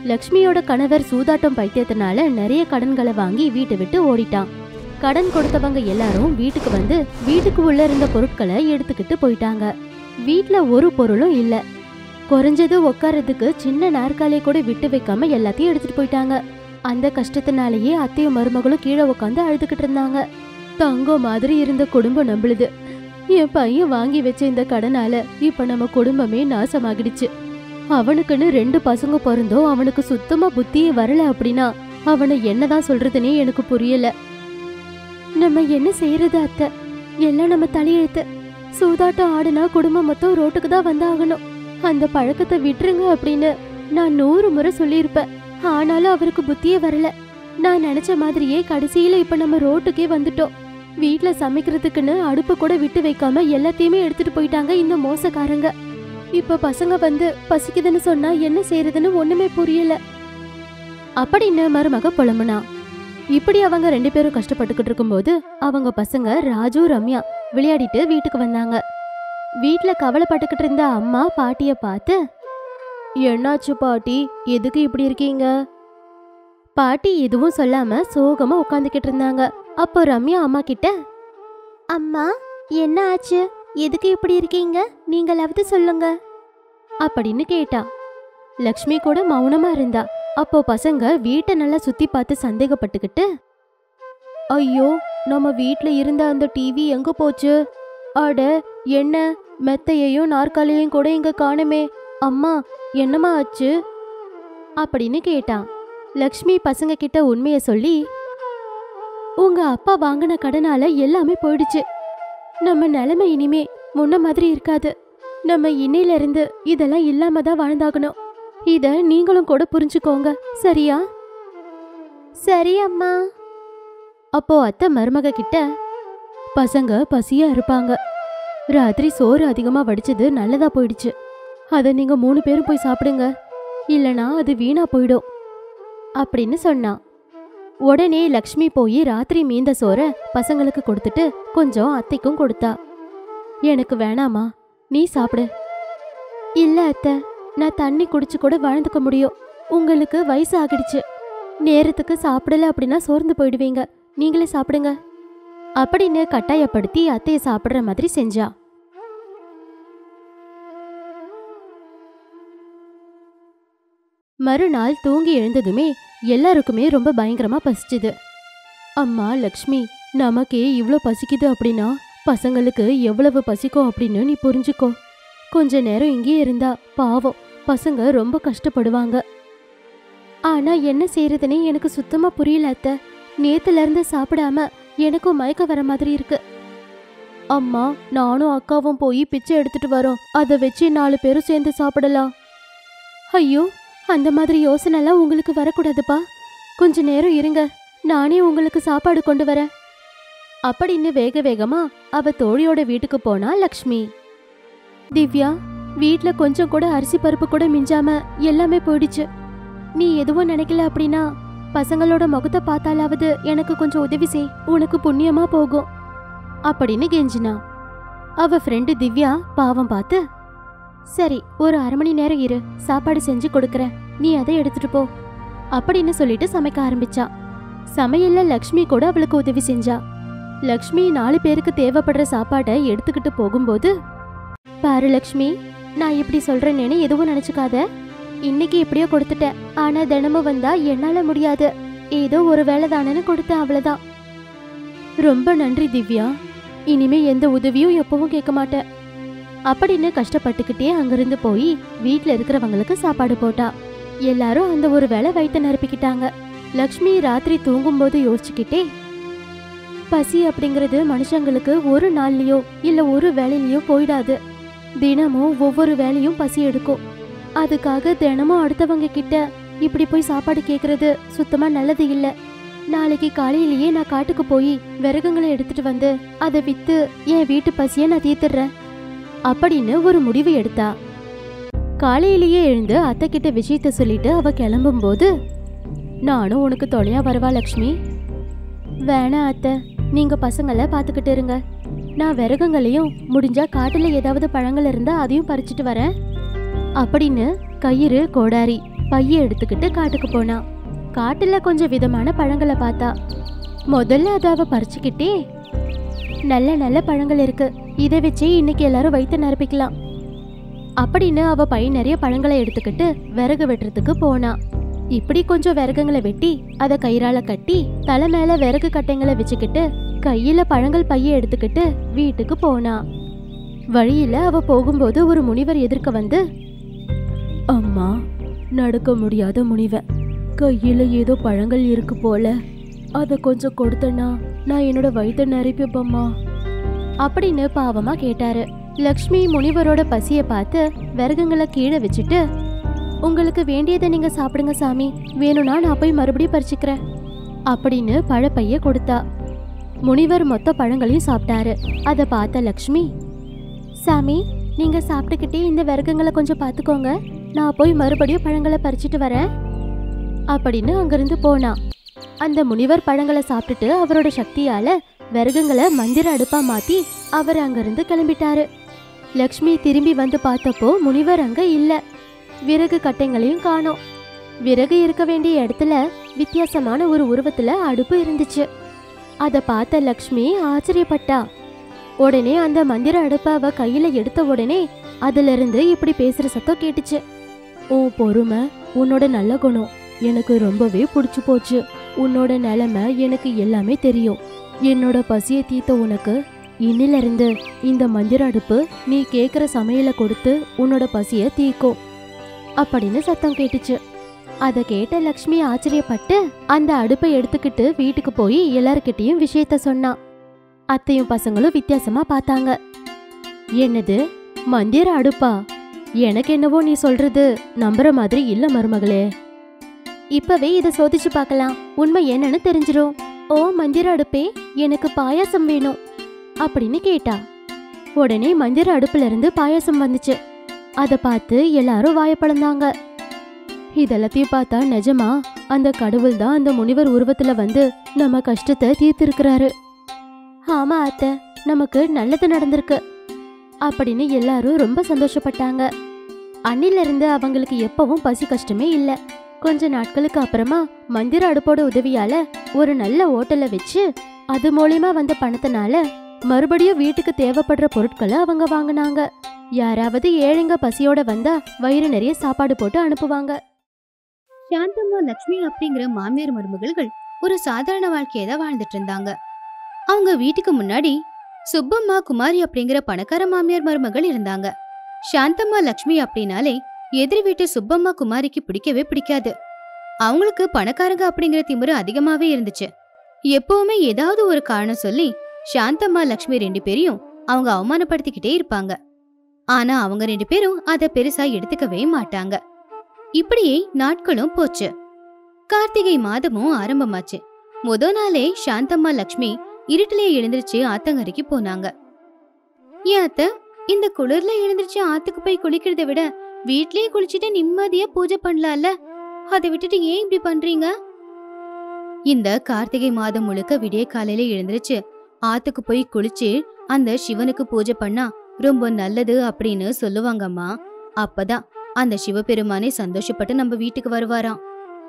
லக்ஷ்மியோட கணவர் சூதாட்டம் பைத்தியத்தினால நிறைய கடன்களை வாங்கி வீட்டை விட்டு ஓடிட்டான். கடன் கொடுத்தவங்க எல்லாரும் வீட்டுக்கு வந்து வீட்டுக்கு உள்ள இருந்த பொருட்களை எடுத்துக்கிட்டு போயிட்டாங்க. வீட்ல ஒரு பொருளும் இல்ல. குறைஞ்சது உட்காரதுக்கு சின்ன நாற்காலியை கூட விட்டு வைக்காம எல்லாத்தையும் எடுத்துட்டு போயிட்டாங்க. அந்த கஷ்டத்தினாலேயே அத்தையும் மருமகளும் கீழே உட்காந்து அழுதுகிட்டு இருந்தாங்க. தங்கம் மாதிரி இருந்த குடும்பம் நம்பளுது. என் பையன் வாங்கி வச்ச இந்த கடனால இப்ப நம்ம குடும்பமே நாசமாகிடுச்சு. அவனுக்குன்னு 2 பசங்க பிறந்தோம், அவனுக்கு சுத்தமா புத்தியே வரல அப்படின்னா அவனை என்னதான் சொல்றதுன்னே எனக்கு புரியல. நம்ம என்ன செய்யறது அத்தை? எல்லாம் நம்ம தலையெழுத்து. சூதாட்டம் ஆடுனா குடும்பம் மொத்தம் ரோட்டுக்கு தான் வந்தாகணும். அந்த பழக்கத்தை விட்டுருங்க அப்படின்னு நான் 100 முறை சொல்லியிருப்பேன். ஆனாலும் அவருக்கு புத்தியே வரல. நான் நினைச்ச மாதிரியே கடைசியில இப்ப நம்ம ரோட்டுக்கே வந்துட்டோம். வீட்டுல சமைக்கிறதுக்குன்னு அடுப்பு கூட விட்டு வைக்காம எல்லாத்தையுமே எடுத்துட்டு போயிட்டாங்க இந்த மோசக்காரங்க. இப்ப பசங்க வந்து பசிக்குதுன்னு சொன்னா என்ன செய்யறதுன்னு ஒண்ணுமே புரியல அப்படின்னு மருமக புலம்புனா. இப்படி அவங்க 2 பேரும் கஷ்டப்பட்டுக்கிட்டு இருக்கும்போது அவங்க பசங்க ராஜு ரம்யா விளையாடிட்டு வீட்டுக்கு வந்தாங்க. வீட்டுல கவலைப்பட்டுக்கிட்டு இருந்த அம்மா பாட்டிய பார்த்து, என்னாச்சு பாட்டி, எதுக்கு இப்படி இருக்கீங்க? பாட்டி எதுவும் சொல்லாம சோகமா உட்காந்துக்கிட்டு இருந்தாங்க. அப்போ ரம்யா அம்மா கிட்ட, அம்மா என்ன ஆச்சு, எதுக்கு இப்படி இருக்கீங்க, நீங்களாவது சொல்லுங்க அப்படின்னு கேட்டா. லக்ஷ்மி கூட மௌனமா இருந்தா. அப்போ பசங்க வீட்டை நல்லா சுத்தி பார்த்து சந்தேகப்பட்டுக்கிட்டு, ஐயோ நம்ம வீட்ல இருந்த அந்த டிவி எங்க போச்சு? அட என்ன, மெத்தையையும் நாற்காலியையும் கூட இங்க காணுமே, அம்மா என்னம்மா ஆச்சு அப்படின்னு கேட்டான். லக்ஷ்மி பசங்க கிட்ட உண்மைய சொல்லி, உங்க அப்பா வாங்கின கடனால எல்லாமே போயிடுச்சு. நம்ம நிலைமை இனிமே முன்ன மாதிரி இருக்காது. நம்ம இன்னையில இருந்து இதெல்லாம் இல்லாம தான் வாழ்ந்தாகணும். இத நீங்களும் கூட புரிஞ்சுக்கோங்க, சரியா? சரி அம்மா. அப்போ அத்தை மருமக கிட்ட, பசங்க பசியா இருப்பாங்க, ராத்திரி சோறு அதிகமா வடிச்சது நல்லதா போயிடுச்சு, அத நீங்க 3 பேரும் போய் சாப்பிடுங்க, இல்லனா அது வீணா போயிடும் அப்படின்னு சொன்னான். உடனே லக்ஷ்மி போய் ராத்திரி மீந்த சோற பசங்களுக்கு கொடுத்துட்டு கொஞ்சம் அத்தைக்கும் கொடுத்தா. எனக்கு வேணாமா, நீ சாப்பிடு. இல்ல அத்தை, நான் தண்ணி குடிச்சு கூட வாழ்ந்துக்க முடியும். உங்களுக்கு வயசு ஆகிடுச்சு, நேரத்துக்கு சாப்பிடல அப்படின்னா சோர்ந்து போயிடுவீங்க, நீங்களே சாப்பிடுங்க அப்படின்னு கட்டாயப்படுத்தி அத்தைய சாப்பிடுற மாதிரி செஞ்சா. மறுநாள் தூங்கி எழுந்ததுமே எல்லாருக்குமே ரொம்ப பயங்கரமா பசிச்சுது. அம்மா லக்ஷ்மி, நமக்கே இவ்ளோ பசிக்குது அப்படின்னா பசங்களுக்கு எவ்வளவு பசிக்கும் அப்படின்னு நீ புரிஞ்சுக்கோ. கொஞ்ச நேரம் இங்கேயே இருந்தா பாவம் பசங்க ரொம்ப கஷ்டப்படுவாங்க. ஆனா என்ன செய்யறதுன்னு எனக்கு சுத்தமா புரியல அத்தை. நேத்துல இருந்து சாப்பிடாம எனக்கும் மயக்க வர மாதிரி இருக்கு. அம்மா நானும் அக்காவும் போய் பிச்சை எடுத்துட்டு வரோம், அதை வச்சு 4 பேரும் சேர்ந்து சாப்பிடலாம். ஐயோ அந்த மாதிரி யோசனை எல்லாம் உங்களுக்கு வரக்கூடாதுப்பா, கொஞ்ச நேரம் இருங்க, நானே உங்களுக்கு சாப்பாடு கொண்டு வரேன் அப்படின்னு வேக வேகமா அவ தோழியோட வீட்டுக்கு போனா லக்ஷ்மி. திவ்யா, வீட்ல கொஞ்சம் கூட அரிசி பருப்பு கூட மிஞ்சாம எல்லாமே போயிடுச்சு. நீ எதுவும் நினைக்கல அப்படின்னா பசங்களோட முகத்தை பார்த்தாலாவது எனக்கு கொஞ்சம் உதவி செய், உனக்கு புண்ணியமா போகும் அப்படின்னு கெஞ்சினா. அவ ஃப்ரெண்டு திவ்யா பாவம் பார்த்து, சரி ஒரு 1/2 மணி நேரம் இரு, சாப்பாடு செஞ்சு கொடுக்கறேன், நீ அதை எடுத்துட்டு போ அப்படின்னு சொல்லிட்டு சமைக்க ஆரம்பிச்சா. சமையல்ல லக்ஷ்மி கூட அவளுக்கு உதவி செஞ்சா. லக்ஷ்மி 4 பேருக்கு தேவைப்படுற சாப்பாடை எடுத்துக்கிட்டு போகும்போது, பாரு லக்ஷ்மி, நான் இப்படி சொல்றேன்னு எதுவும் நினைச்சுக்காத. இன்னைக்கு எப்படியோ கொடுத்துட்டேன், ஆனா தினமும் வந்தா என்னால முடியாது, ஏதோ ஒரு வேலை தானேன்னு கொடுத்தேன், அவ்வளவுதான். ரொம்ப நன்றி திவ்யா, இனிமே எந்த உதவியும் எப்பவும் கேட்க மாட்டேன் அப்படின்னு கஷ்டப்பட்டுக்கிட்டே அங்கிருந்து போய் வீட்டுல இருக்கிறவங்களுக்கு சாப்பாடு போட்டா. எல்லாரும் அந்த ஒரு வேளை வயிற்ற நிரப்பிக்கிட்டாங்க. லக்ஷ்மி ராத்திரி தூங்கும்போது யோசிச்சுக்கிட்டே, பசி அப்படிங்கிறது மனுஷங்களுக்கு ஒரு நாள்லயோ இல்ல ஒரு வேலையிலயோ போயிடாது. தினமும் ஒவ்வொரு வேலையும் பசி எடுக்கும். அதுக்காக தினமும் அடுத்தவங்க கிட்ட இப்படி போய் சாப்பாடு கேக்குறது சுத்தமா நல்லது இல்ல. நாளைக்கு காலையிலேயே நான் காட்டுக்கு போய் விறகுங்களை எடுத்துட்டு வந்து அதை வித்து என் வீட்டு பசிய நான் தீர்த்துடுறேன் அப்படின்னு ஒரு முடிவு எடுத்தா. காலையிலேயே எழுந்து அத்தை கிட்ட விஷயத்த சொல்லிட்டு அவ கிளம்பும் போது, நானும் உனக்கு தொலையா வரவா லக்ஷ்மி? வேணா அத்தை, நீங்க பசங்களை பாத்துக்கிட்டு இருங்க, நான் விறகுங்களையும் முடிஞ்சா காட்டுல ஏதாவது பழங்கள் இருந்தா அதையும் பறிச்சுட்டு வரேன் அப்படின்னு கயிறு, கோடாரி பைய எடுத்துக்கிட்டு காட்டுக்கு போனா. காட்டுல கொஞ்சம் விதமான பழங்களை பார்த்தா. முதல்ல அதை அவ பறிச்சுக்கிட்டே, நல்ல நல்ல பழங்கள் இருக்கு, இதை வச்சு இன்னைக்கு எல்லாரும் வயிற்று நிரப்பிக்கலாம் அப்படின்னு அவ பை நிறைய பழங்களை எடுத்துக்கிட்டு விறகு வெட்டுறதுக்கு போனா. இப்படி கொஞ்சம் விறகுங்களை வெட்டி அதை கயிறால கட்டி தலை மேல விறகு கட்டைங்களை வச்சுக்கிட்டு கையில பழங்கள் பைய எடுத்துக்கிட்டு வீட்டுக்கு போனா. வழியில அவ போகும்போது ஒரு முனிவர் எதிர்க்க வந்து, அம்மா, நடக்க முடியாத முனிவர், கையில ஏதோ பழங்கள் இருக்கு போல, அதை கொஞ்சம் கொடுத்தனா நான் என்னோட வயிற்று நிரப்பிப்பம்மா அப்படின்னு பாவமா கேட்டாரு. லக்ஷ்மி முனிவரோட பசிய பார்த்து விறகுங்களை கீழே வச்சுட்டு, உங்களுக்கு வேண்டியதை நீங்க சாப்பிடுங்க சாமி, வேணும்னா நான் போய் மறுபடியும் பறிச்சுக்கிறேன் அப்படின்னு பழப்பைய கொடுத்தா. முனிவர் மொத்த பழங்களையும் சாப்பிட்டாரு. அதை பார்த்த லக்ஷ்மி, சாமி, நீங்க சாப்பிட்டுக்கிட்டே இந்த விறகுங்களை கொஞ்சம் பார்த்துக்கோங்க, நான் போய் மறுபடியும் பழங்களை பறிச்சுட்டு வரேன் அப்படின்னு அங்கிருந்து போனா. அந்த முனிவர் பழங்களை சாப்பிட்டுட்டு அவரோட சக்தியால விறகுங்களை மந்திர அடுப்பா மாத்தி அவர் அங்கிருந்து கிளம்பிட்டாரு. லக்ஷ்மி திரும்பி வந்து பார்த்தப்போ முனிவர் அங்க இல்ல. விறகு கட்டைங்களையும் காணோம். விறகு இருக்க வேண்டிய இடத்துல வித்தியாசமான ஒரு உருவத்துல அடுப்பு இருந்துச்சு. அத பார்த்த லக்ஷ்மி ஆச்சரியப்பட்டா. உடனே அந்த மந்திர அடுப்பை அவ கையில எடுத்த உடனே அதுல இருந்து இப்படி பேசுற சத்தம் கேட்டுச்சு. உன் பொறுமை, உன்னோட நல்ல குணம் எனக்கு ரொம்பவே பிடிச்சு போச்சு. உன்னோட நிலைமை எனக்கு எல்லாமே தெரியும். என்னோட பசியை தீர்த்த உனக்கு இன்னில இருந்து இந்த மந்திர அடுப்பு நீ கேக்குற சமையலை கொடுத்து உன்னோட பசிய தீர்க்கும் அப்படின்னு சத்தம் கேட்டுச்சு. அத கேட்ட லக்ஷ்மி ஆச்சரியப்பட்டு அந்த அடுப்பை எடுத்துக்கிட்டு வீட்டுக்கு போய் எல்லார்கிட்டையும் விஷயத்த சொன்னா. அத்தையும் பசங்களும் வித்தியாசமா பார்த்தாங்க. என்னது, மந்திர அடுப்பா? எனக்கு என்னவோ நீ சொல்றது நம்புற மாதிரி இல்ல மருமகளே. இப்பவே இத சோதிச்சு பார்க்கலாம், உண்மை என்னன்னு தெரிஞ்சிரும். ஓ மந்திர அடுப்பே, எனக்கு பாயாசம் வேணும் அப்படின்னு கேட்டா. உடனே மந்திர அடுப்புல இருந்து பாயாசம் வந்துச்சு. அத பார்த்து எல்லாரும் வாயப்பழந்தாங்க. இதெல்லாத்தையும் பார்த்தா நிஜமா அந்த கடவுள் தான் அந்த முனிவர் உருவத்துல வந்து நம்ம கஷ்டத்தை தீர்த்திருக்கிறாரு. ஆமா அத்தை, நமக்கு நல்லது நடந்திருக்கு அப்படின்னு எல்லாரும் ரொம்ப சந்தோஷப்பட்டாங்க. அன்னில இருந்து அவங்களுக்கு எப்பவும் பசி கஷ்டமே இல்ல. கொஞ்ச நாட்களுக்கு அப்புறமா மந்திர அடுப்போட உதவியால ஒரு நல்ல ஓட்டலை வச்சு அது மூலியமா வந்த பணத்தினால மறுபடியும் வீட்டுக்கு தேவைப்படுற பொருட்களை அவங்க வாங்கினாங்க. யாராவது ஏழைங்க பசியோட வந்தா வயிறு நிறைய சாப்பாடு போட்டு அனுப்புவாங்க. சாந்தம்மா லக்ஷ்மி அப்படிங்கிற மாமியார் மருமகள்கள் ஒரு சாதாரண வாழ்க்கையை தான் வாழ்ந்துட்டு இருந்தாங்க. அவங்க வீட்டுக்கு முன்னாடி சுப்பம்மா குமாரி அப்படிங்கிற பணக்கார மாமியார் மருமகள் இருந்தாங்க. சாந்தம்மா லக்ஷ்மி அப்படின்னாலே எதிரி வீட்டு சுப்பம்மா குமாரிக்கு பிடிக்கவே பிடிக்காது. அவங்களுக்கு பணக்காரங்க அப்படிங்கிற திமிரு அதிகமாவே இருந்துச்சு. எப்பவுமே ஏதாவது ஒரு காரணம் சொல்லி சாந்தம்மா லக்ஷ்மி ரெண்டு பேரையும் அவங்க அவமானப்படுத்திக்கிட்டே இருப்பாங்க. ஆனா அவங்க ரெண்டு பேரும் அதை பெருசா எடுத்துக்கவே மாட்டாங்க. இப்படியே நாட்களும் போச்சு. கார்த்திகை மாதமும் ஆரம்பமாச்சு. முத நாளே சாந்தம்மா லக்ஷ்மி இருட்டிலே எழுந்திருச்சு ஆத்தங்கரைக்கு போனாங்க. ஏன் அத்த, இந்த குளிர்ல எழுந்திருச்சு ஆத்துக்கு போய் குளிக்கிறத விட வீட்லயே குளிச்சுட்டு நிம்மதியா பூஜை பண்ணலாம்ல, அதை விட்டுட்டு ஏன் இப்படி பண்றீங்க? இந்த கார்த்திகை மாதம் முழுக்க விடிய காலையில எழுந்திருச்சு ஆத்துக்கு போய் குளிச்சு அந்த சிவனுக்கு பூஜை பண்ணா ரொம்ப நல்லது அப்படின்னு சொல்லுவாங்கம்மா. அப்பதான் அந்த சிவபெருமானே சந்தோஷப்பட்டு நம்ம வீட்டுக்கு வருவாராம்.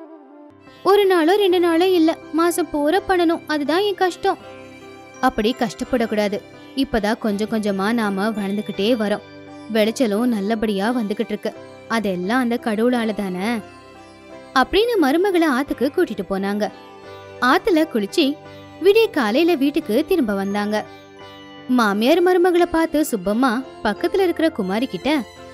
ஒரு நாளோ 2 நாளோ இல்ல, மாசம் பூரா பண்ணணும், அதுதான் என் கஷ்டம். அப்படி கஷ்டப்படக்கூடாது. இப்பதான் கொஞ்சம் கொஞ்சமா நாம வளர்ந்துகிட்டே வரோம். விளைச்சலும் நல்லபடியா வந்துகிட்டு இருக்கு. அதெல்லாம் அந்த கடவுளால தானே அப்படின்னு மருமகளை ஆத்துக்கு கூட்டிட்டு போனாங்க. ஆத்துல குளிச்சு விடிய காலையில வீட்டுக்கு திரும்ப வந்தாங்க. மாமியார் மருமகளை பார்த்து சுப்பம்மா பக்கத்துல இருக்கிற குமாரி கிட்ட,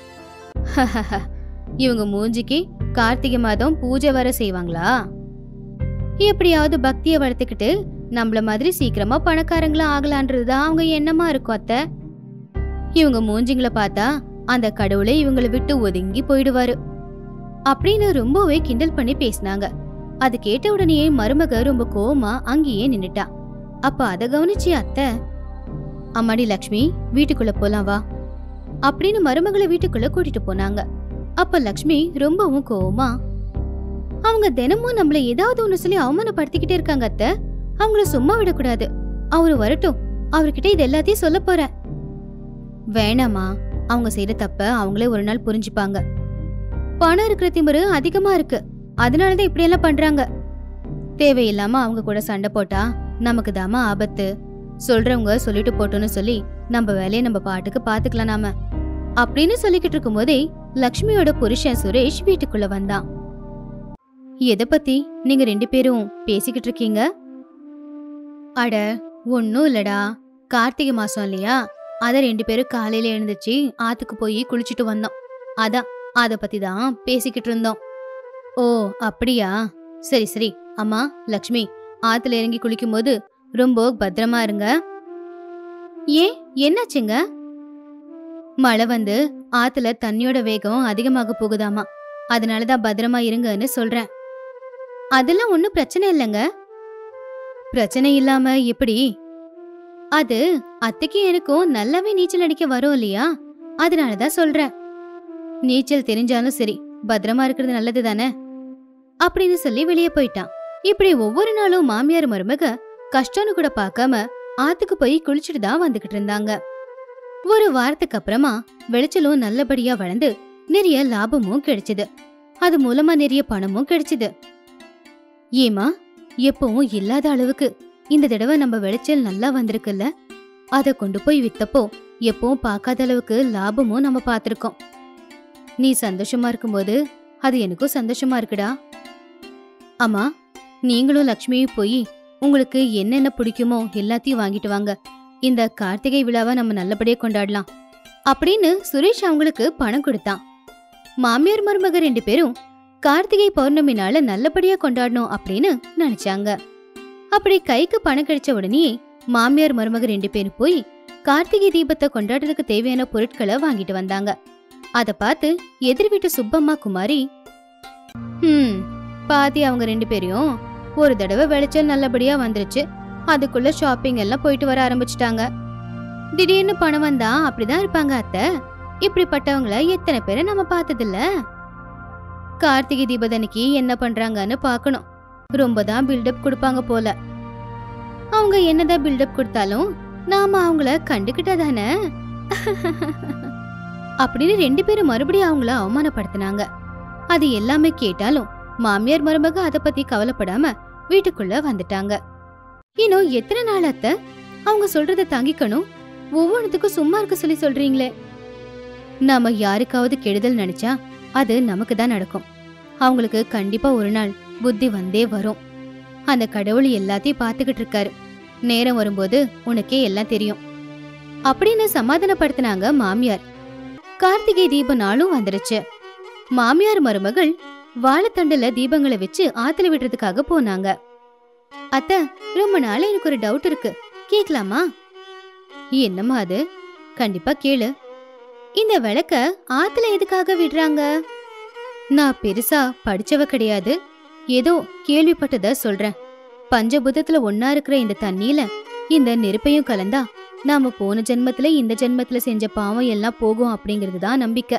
இவங்க மூஞ்சிக்கு கார்த்திகை மாதம் பூஜை வர செய்வாங்களா? எப்படியாவது பக்திய வளர்த்துக்கிட்டு நம்மள மாதிரி சீக்கிரமா பணக்காரங்களா ஆகலான்றதுதான் அவங்க எண்ணமா இருக்கும் அத்த. இவங்க மூஞ்சிங்களை பார்த்தா அந்த கடவுளை இவங்களை விட்டு ஒதுங்கி போயிடுவாரு அப்படின்னு ரொம்பவே கிண்டல் பண்ணி பேசினாங்க. அது கேட்ட உடனே மருமக ரொம்ப கோவமா அங்கேயே நின்னுட்டா. அப்ப அத கவனிச்சு அத்தை, அம்மாடி லக்ஷ்மி, வீட்டுக்குள்ள போலாம் வா அப்படின்னு மருமகளை வீட்டுக்குள்ள கூட்டிட்டு போனாங்க. அப்ப லக்ஷ்மி ரொம்பவும் கோவமா, அவங்க தினமும் நம்மள ஏதாவது ஒண்ணு சொல்லி அவமானப்படுத்திக்கிட்டே இருக்காங்க அத்தை, அவங்கள சும்மா விடக்கூடாது. அவரு வரட்டும், அவர்கிட்ட இது எல்லாத்தையும் சொல்ல போறேன். வேணாமா, அவங்க செய்யற தப்ப அவங்களே ஒரு நாள் புரிஞ்சுப்பாங்க. பணம் இருக்கிற திமிரு அதிகமா இருக்கு, அதனாலதான் இப்படி எல்லாம் பண்றாங்க. தேவையில்லாம அவங்க கூட சண்டை போட்டா நமக்கு தாமா ஆபத்து. சொல்றவங்க சொல்லிட்டு போட்டோன்னு சொல்லி நம்ம வேலையை நம்ம பாட்டுக்கு பாத்துக்கலாம் நாம அப்படின்னு சொல்லிக்கிட்டு இருக்கும் போதே லக்ஷ்மியோட புருஷன் சுரேஷ் வீட்டுக்குள்ள வந்தான். எத பத்தி நீங்க 2 பேரும் பேசிக்கிட்டு இருக்கீங்க? அட ஒன்னும் இல்லடா, கார்த்திகை மாசம் இல்லையா, அத 2 பேரும் காலையில எழுந்துச்சு ஆத்துக்கு போய் குளிச்சுட்டு வந்தோம். அதான் அத பத்தி தான் பேசிக்கிட்டு இருந்தோம். ஓ அப்படியா, சரி சரி. அம்மா லக்ஷ்மி, ஆத்துல இறங்கி குளிக்கும் போது ரொம்ப பத்திரமா இருங்க. ஏன் என்னாச்சுங்க? மழை வந்து ஆத்துல தண்ணியோட வேகம் அதிகமாக போகுதாமா, அதனாலதான் பத்திரமா இருங்கன்னு சொல்றேன். அதெல்லாம் ஒன்னும் பிரச்சனை இல்லைங்க. பிரச்சனை இல்லாம எப்படி? அது அத்தைக்கு எனக்கும் நல்லாவே நீச்சல் அடிக்க வரும் இல்லையா, அதனாலதான் சொல்றேன். நீச்சல் தெரிஞ்சாலும் சரி, பத்திரமா இருக்கிறது நல்லது தானே அப்படின்னு சொல்லி வெளியே போயிட்டான். இப்படி ஒவ்வொரு நாளும் மாமியார் மருமக கஷ்டம்னு கூட பார்க்காம ஆத்துக்கு போய் குளிச்சுட்டு தான் வந்துகிட்டு இருந்தாங்க. ஒரு வாரத்துக்கு அப்புறமா விளைச்சலும் நல்லபடியா வளர்ந்து நிறைய லாபமும் கிடைச்சது. அது மூலமா நிறைய பணமும் கிடைச்சது. ஏமா, எப்பவும் இல்லாத அளவுக்கு இந்த தடவை நம்ம விளைச்சல் நல்லா வந்திருக்குல்ல, அத கொண்டு போய் வித்தப்போ எப்பவும் பார்க்காத அளவுக்கு லாபமும் நம்ம பார்த்திருக்கோம். நீ சந்தோஷமா இருக்கும்போது அது எனக்கும் சந்தோஷமா இருக்குடா. அம்மா, நீங்களும் லக்ஷ்மியும் போய் உங்களுக்கு என்னென்ன பிடிக்குமோ எல்லாத்தையும் வாங்கிட்டு வாங்க. இந்த கார்த்திகை விழாவை நம்ம நல்லபடியா கொண்டாடலாம் அப்படின்னு சுரேஷ் அவங்களுக்கு பணம் கொடுத்தான். மாமியார் மருமக 2 பேரும் கார்த்திகை பௌர்ணமி நாள நல்லபடியா கொண்டாடணும் அப்படின்னு நினைச்சாங்க. அப்படி கைக்கு பணம் கிடைச்ச உடனே மாமியார் மருமக 2 பேரும் போய் கார்த்திகை தீபத்தை கொண்டாடுறதுக்கு தேவையான பொருட்களை வாங்கிட்டு வந்தாங்க. அத பார்த்து எதிர் வீட்டு சுப்பம்மா குமாரி, பாத்தி அவங்க 2 பேரையும் ஒரு தடவை விளைச்சல் நல்லபடியா வந்துருச்சு, அதுக்குள்ள ஷாப்பிங் எல்லாம் போயிட்டு வர ஆரம்பிச்சுட்டாங்க. திடீர்னு பணம் வந்தா அப்படிதான் இருப்பாங்க அத்தை. இப்படிப்பட்டவங்கள எத்தனை பேரை நம்ம பார்த்ததில்ல. கார்த்திகை தீபதனைக்கு என்ன பண்றாங்கன்னு பாக்கணும். ரொம்பதான் பில்டப் கொடுப்பாங்க போல. அவங்க என்னதான் பில்டப் கொடுத்தாலும் நாம அவங்கள கண்டுகிட்டாதானே அப்படின்னு 2 பேரும் மறுபடியும் அவங்கள அவமானப்படுத்தினாங்க. அது எல்லாமே கேட்டாலும் மாமியார் மருமக அத பத்தி கவலைப்படாம வீட்டுக்குள்ள வந்துட்டாங்க. இன்னும் எத்தனை நாள் அத்தை அவங்க சொல்றத தாங்கிக்கணும்? ஒவ்வொன்றுத்துக்கும் சும்மா இருக்க சொல்லி சொல்றீங்களே. நாம யாருக்காவது கெடுதல் நினைச்சா அது நமக்கு தான் நடக்கும். அவங்களுக்கு கண்டிப்பா ஒரு நாள் புத்தி வந்தே வரும். அந்த கடவுள் எல்லாத்தையும் பாத்துக்கிட்டு இருக்காரு. நேரம் வரும்போது உனக்கே எல்லாம் தெரியும் அப்படின்னு சமாதானப்படுத்தினாங்க மாமியார். கார்த்திகை தீப நாளும் வந்துருச்சு. மாமியார் மருமகள் வாழைத்தண்டுல தீபங்களை வச்சு ஆத்துல விடுறதுக்காக போனாங்க. அத்தை, ரொம்ப நாளா எனக்கு ஒரு டவுட் இருக்கு, கேக்கலாமா? என்னம்மா அது? கண்டிப்பா கேளு. இந்த விளக்க ஆத்துல எதுக்காக விடுறாங்க? நான் பெருசா படிச்சவ கிடையாது, ஏதோ கேள்விப்பட்டத சொல்றேன். பஞ்சபூதத்துல ஒன்னா இருக்கிற இந்த தண்ணியில இந்த நெருப்பையும் கலந்தா நாம போன ஜென்மத்துல இந்த ஜென்மத்துல செஞ்ச பாவம் எல்லாம் போகும் அப்படிங்கிறது தான் நம்பிக்கை.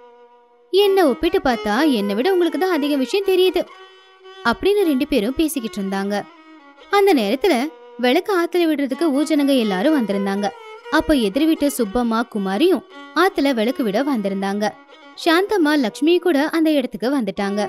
என்ன ஒப்பிட்டு பார்த்தா என்னை விட உங்களுக்கு தான் அதிக விஷயம் தெரியுது அப்படின்னு 2 பேரும் பேசிக்கிட்டு இருந்தாங்க. அந்த நேரத்துல விளக்கு ஆத்துல விடுறதுக்கு ஊஜனங்க எல்லாரும் வந்திருந்தாங்க. அப்ப எதிர் வீட்டு சுப்பம்மா குமாரியும் ஆத்துல விளக்கு விட வந்திருந்தாங்க. சாந்தம்மா லக்ஷ்மி கூட அந்த இடத்துக்கு வந்துட்டாங்க.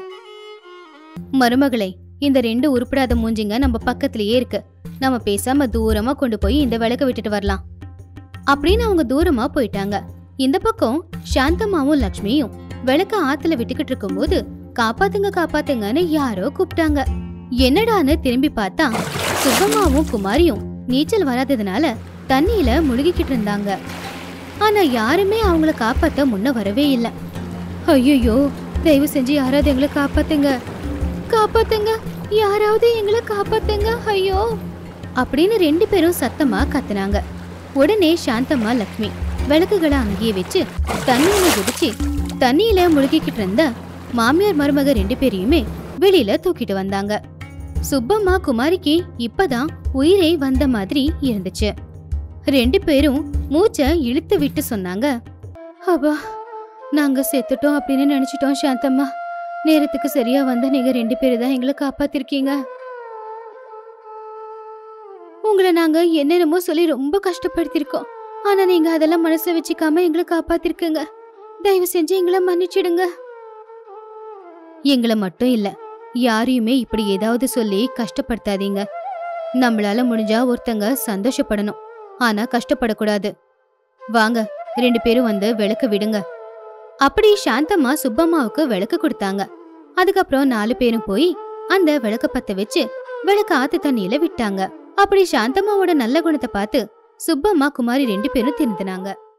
மருமகளே, இந்த 2 உருப்படாத மூஞ்சிங்க நம்ம பக்கத்திலேயே இருக்கு, நம்ம பேசாம தூரமா கொண்டு போய் இந்த விளக்க விட்டுட்டு வரலாம் அப்படின்னு அவங்க தூரமா போயிட்டாங்க. இந்த பக்கம் சாந்தம்மாவும் லக்ஷ்மியும் விளக்க ஆத்துல விட்டுக்கிட்டு இருக்கும் போது காப்பாத்துங்க காப்பாத்துங்கன்னு யாரோ கூப்பிட்டாங்க. என்னடான்னு திரும்பி பார்த்தா சுப்பம்மாவும் குமாரியும் நீச்சல் வராததுனால தண்ணியில முழுகிக்கிட்டு இருந்தாங்க. ஆனா யாருமே அவங்கள காப்பாத்த முன்ன வரவே இல்ல. ஐயோ, தயவு செஞ்சு யாராவது எங்களை காப்பாத்துங்க, காப்பாத்துங்க, யாராவது எங்களை காப்பாத்துங்க, ஐயோ அப்படின்னு 2 பேரும் சத்தமா கத்துனாங்க. உடனே சாந்தம்மா லக்ஷ்மி விளக்குகளை அங்கேயே வச்சு தண்ணியில குதிச்சு தண்ணியில முழுகிக்கிட்டு இருந்த மாமியார் மருமக 2 பேரையுமே வெளியில தூக்கிட்டு வந்தாங்க. சுப்பம்மா குமாரிக்கு இப்பதான் உயிரை வந்த மாதிரி இருந்துச்சு. 2 பேரும் மூச்சை இழுத்து விட்டு சொன்னாங்க, அப்பா, நாங்க செத்துட்டோம் அப்படின்னு நினைச்சிட்டோம் சாந்தம்மா. நேரத்துக்கு சரியா வந்த நீங்க 2 பேரு தான் எங்களை காப்பாத்திருக்கீங்க. உங்களை நாங்க என்னென்னமோ சொல்லி ரொம்ப கஷ்டப்படுத்திருக்கோம். ஆனா நீங்க அதெல்லாம் மனசை வச்சுக்காம எங்களை காப்பாத்திருக்கீங்க. தயவு செஞ்சு எங்களை மன்னிச்சிடுங்க. எங்களை மட்டும் இல்ல, யாரையுமே இப்படி ஏதாவது சொல்லி கஷ்டப்படுத்தாதீங்க. நம்மளால முடிஞ்சா ஒருத்தங்க சந்தோஷப்படணும், ஆனா கஷ்டப்படக்கூடாது. வாங்க, 2 பேரும் வந்து விளக்கு விடுங்க. அப்படி சாந்தம்மா சுப்பம்மாவுக்கு விளக்கு கொடுத்தாங்க. அதுக்கப்புறம் 4 பேரும் போய் அந்த விளக்க பத்த வச்சு விளக்க ஆத்து தண்ணியில விட்டாங்க. அப்படி சாந்தம்மாவோட நல்ல குணத்தை பார்த்து சுப்பம்மா குமாரி 2 பேரும் திருந்தினாங்க.